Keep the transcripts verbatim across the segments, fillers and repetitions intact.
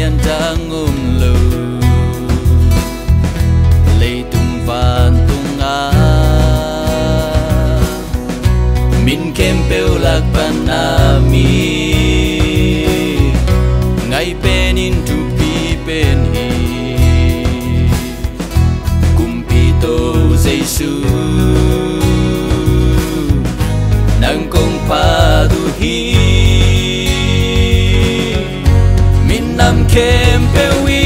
lian đang ôm lâu lệ tung van tung á min kem peu lạc ban ami ngay bên in tu pi bên hi kumpito Giêsu nang kong pa du hi min nam kem peu wi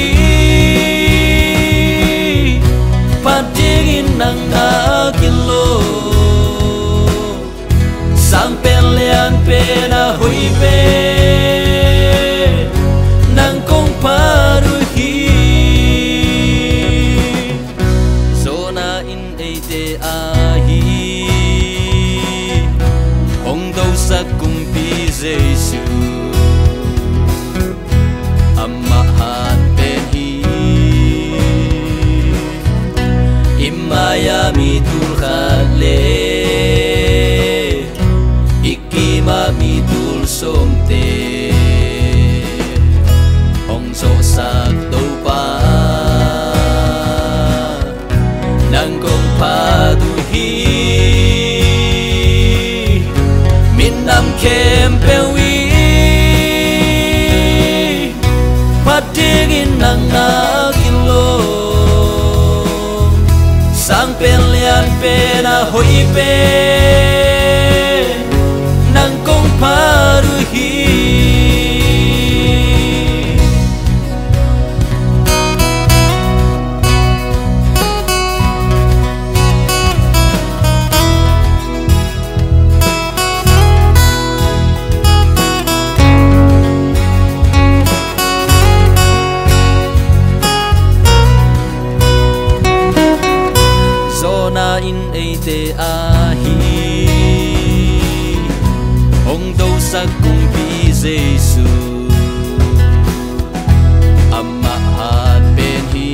patigin nang akilo sang pelian pena hui pe nang kong paru hi zona in ate ahi ong do sa kumpi Giêsu amahan pehi imaya mitul khale mitul somte ong so sak do pa nang kong pa du hi min nam kem pe wi patigin nang akilo sang pelian pe na hoi pe paru hi zona in ate ahi ong do sa kumpi Giêsu amahan ben hi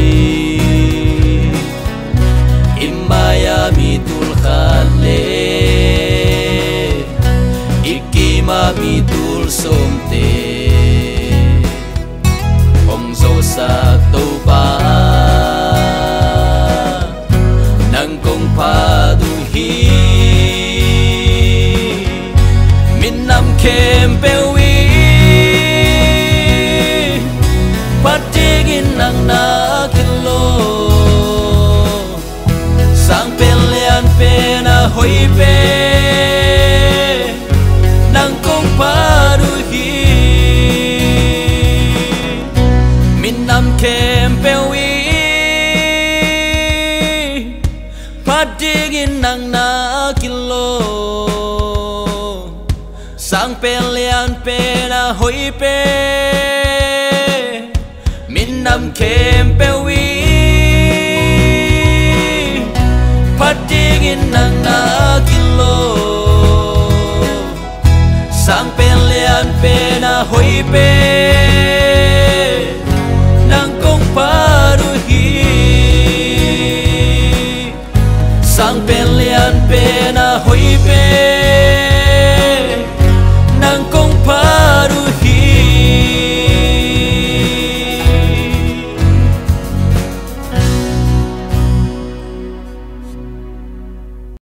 imaya mitul khale ikima mitul somte ong zo sa to pa nang kong pa du hi kem pe wi patigin nang nakilo sang pelian pe na hoi pe nang kong paru hi min nam kem pe wi patigin nang nakilo sang pelian pe na hoi pe min nam kem pe wi patigin nang akilo sang pelian pe na hoi pe